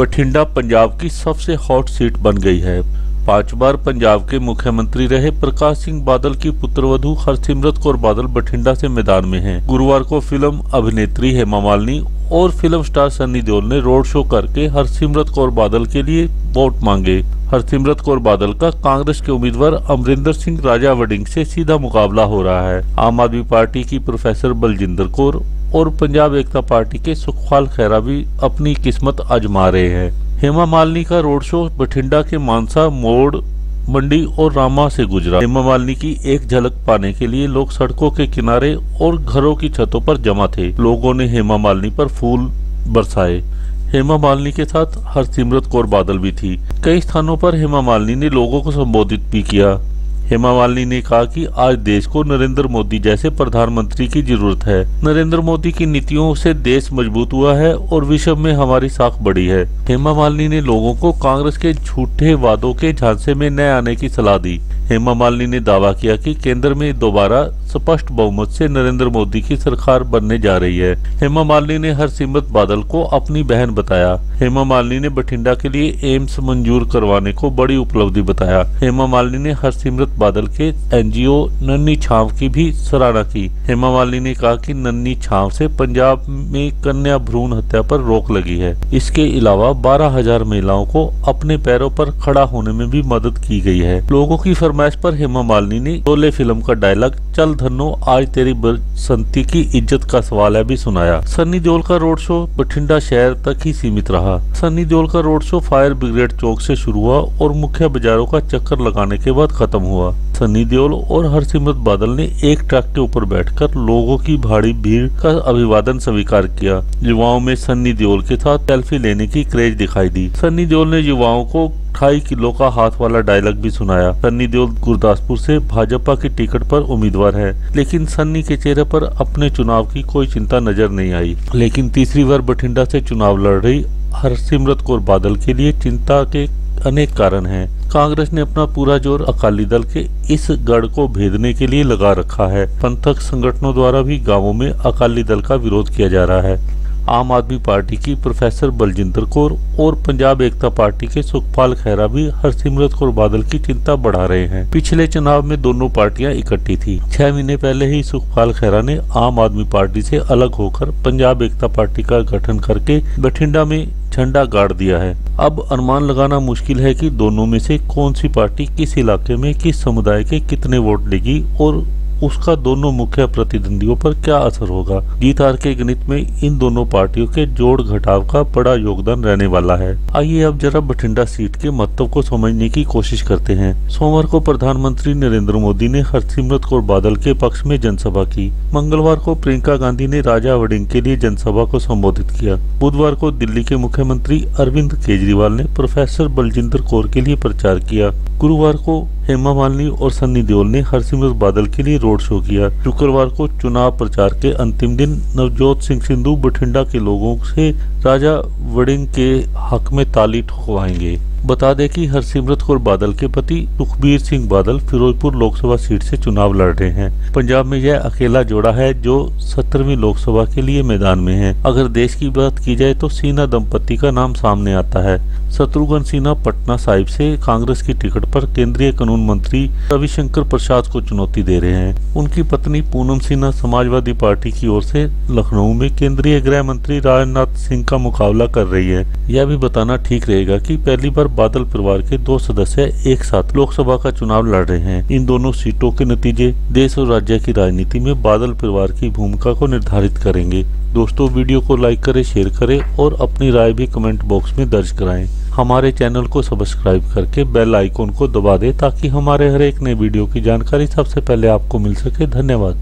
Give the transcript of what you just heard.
बठिंडा पंजाब की सबसे hot seat बन गई है। 5 बार पंजाब के मुख्यमंत्री रहे प्रकाश सिंह बादल की पुत्रवधू हरसिमरत कौर बादल बठिंडा से मैदान में हैं। गुरुवार को फिल्म अभिनेत्री हेमा मालिनी और फिल्म स्टार सन्नी देओल ने रोड शो करके हरसिमरत कौर बादल के लिए वोट मांगे। हरसिमरत कौर बादल का कांग्रेस के उम्मीदवार अमरिंदर सिंह राजा वारिंग से सीधा मुकाबला हो रहा है। आम आदमी पार्टी की प्रोफेसर बलजिंदर कौर और पंजाब एकता पार्टी के सुखपाल खैरा भी अपनी किस्मत आजमा रहे हैं। हेमा मालिनी का रोड शो बठिंडा के मानसा, मोड़, मंडी और रामा से गुजरा। हेमा मालिनी की एक झलक पाने के लिए लोग सड़कों के किनारे और घरों की छतों पर जमा थे। लोगों ने हेमा मालिनी पर फूल बरसाए। हेमा मालिनी के साथ हरसिमरत कौर बादल भी थी। कई स्थानों पर हेमा मालिनी ने लोगों को संबोधित भी किया। हेमा मालिनी ने कहा कि आज देश को नरेंद्र मोदी जैसे प्रधानमंत्री की जरूरत है। नरेंद्र मोदी की नीतियों से देश मजबूत हुआ है और विश्व में हमारी साख बढ़ी है। हेमा मालिनी ने लोगों को कांग्रेस के झूठे वादों के झांसे में न आने की सलाह दी। हेमा मालिनी ने दावा किया कि केंद्र में दोबारा स्पष्ट बहुमत से नरेंद्र मोदी की सरकार बनने जा रही है। हेमा मालिनी ने हरसिमरत बादल को अपनी बहन बताया। हेमा मालिनी ने बठिंडा के लिए एम्स मंजूर करवाने को बड़ी उपलब्धि बताया। हेमा मालिनी ने हरसिमरत बादल के एनजीओ नन्ही छांव की भी सराहना की। हेमा मालिनी ने कहा कि नन्ही छांव से पंजाब में कन्या भ्रूण हत्या पर रोक लगी है। इसके अलावा 12,000 महिलाओं को अपने पैरों पर खड़ा होने में भी मदद की गई है। लोगों की फरमाइश पर हेमा मालिनी ने शोले फिल्म का डायलॉग चल धन्नो आज तेरी बसंती की इज्जत का सवाल है भी सुनाया। सन्नी देओल का रोड शो बठिंडा शहर तक ही सीमित रहा। सन्नी देओल का रोड शो फायर ब्रिगेड चौक से शुरू हुआ और मुख्य बाजारों का चक्कर लगाने के बाद खत्म हुआ। सन्नी देओल और हरसिमरत बादल ने एक ट्रक के ऊपर बैठकर लोगों की भारी भीड़ का अभिवादन स्वीकार किया। युवाओं में सन्नी देओल के साथ सेल्फी लेने की क्रेज दिखाई दी। सन्नी देओल ने युवाओं को 2.5 किलो का हाथ वाला डायलॉग भी सुनाया। सन्नी देओल गुरदासपुर से भाजपा की टिकट पर उम्मीदवार है, लेकिन सन्नी के चेहरे पर अपने चुनाव की कोई चिंता नजर नहीं आई। लेकिन तीसरी बार बठिंडा से चुनाव लड़ रही हरसिमरत कौर बादल के लिए चिंता के अनेक कारण हैं। कांग्रेस ने अपना पूरा जोर अकाली दल के इस गढ़ को भेदने के लिए लगा रखा है। पंथक संगठनों द्वारा भी गांवों में अकाली दल का विरोध किया जा रहा है। आम आदमी पार्टी की प्रोफेसर बलजिंदर कौर और पंजाब एकता पार्टी के सुखपाल खैरा भी हरसिमरत कौर बादल की चिंता बढ़ा रहे हैं। पिछले चुनाव में दोनों पार्टियां इकट्ठी थी। 6 महीने पहले ही सुखपाल खैरा ने आम आदमी पार्टी से अलग होकर पंजाब एकता पार्टी का गठन करके बठिंडा में झंडा गाड़ दिया है। अब अनुमान लगाना मुश्किल है कि दोनों में से कौन सी पार्टी किस इलाके में किस समुदाय के कितने वोट लेगी और उसका दोनों मुख्य प्रतिद्वंदियों पर क्या असर होगा। जीत हार के गणित में इन दोनों पार्टियों के जोड़ घटाव का बड़ा योगदान रहने वाला है। आइए अब जरा बठिंडा सीट के महत्व को समझने की कोशिश करते हैं। सोमवार को प्रधानमंत्री नरेंद्र मोदी ने हरसिमरत कौर बादल के पक्ष में जनसभा की। मंगलवार को प्रियंका गांधी ने राजा वारिंग के लिए जनसभा को संबोधित किया। बुधवार को दिल्ली के मुख्यमंत्री अरविंद केजरीवाल ने प्रोफेसर बलजिंदर कौर के लिए प्रचार किया। गुरुवार को हेमा मालिनी और सन्नी देओल ने हरसिमरत बादल के लिए रोड शो किया। शुक्रवार को चुनाव प्रचार के अंतिम दिन नवजोत सिंह सिद्धू बठिंडा के लोगों से राजा वारिंग के हक में ताली ठोकवाएंगे। बता दें कि हरसिमरत कौर बादल के पति सुखबीर सिंह बादल फिरोजपुर लोकसभा सीट से चुनाव लड़ रहे हैं। पंजाब में यह अकेला जोड़ा है जो 17वीं लोकसभा के लिए मैदान में है। अगर देश की बात की जाए तो सिन्हा दंपति का नाम सामने आता है। शत्रुघ्न सिन्हा पटना साहिब से कांग्रेस की टिकट पर केंद्रीय कानून मंत्री रविशंकर प्रसाद को चुनौती दे रहे हैं। उनकी पत्नी पूनम सिन्हा समाजवादी पार्टी की ओर से लखनऊ में केंद्रीय गृह मंत्री राजनाथ सिंह का मुकाबला कर रही है। यह भी बताना ठीक रहेगा कि पहली बार बादल परिवार के 2 सदस्य एक साथ लोकसभा का चुनाव लड़ रहे हैं। इन दोनों सीटों के नतीजे देश और राज्य की राजनीति में बादल परिवार की भूमिका को निर्धारित करेंगे। दोस्तों, वीडियो को लाइक करें, शेयर करें और अपनी राय भी कमेंट बॉक्स में दर्ज कराएं। हमारे चैनल को सब्सक्राइब करके बेल आइकॉन को दबा दें ताकि हमारे हर एक नए वीडियो की जानकारी सबसे पहले आपको मिल सके। धन्यवाद।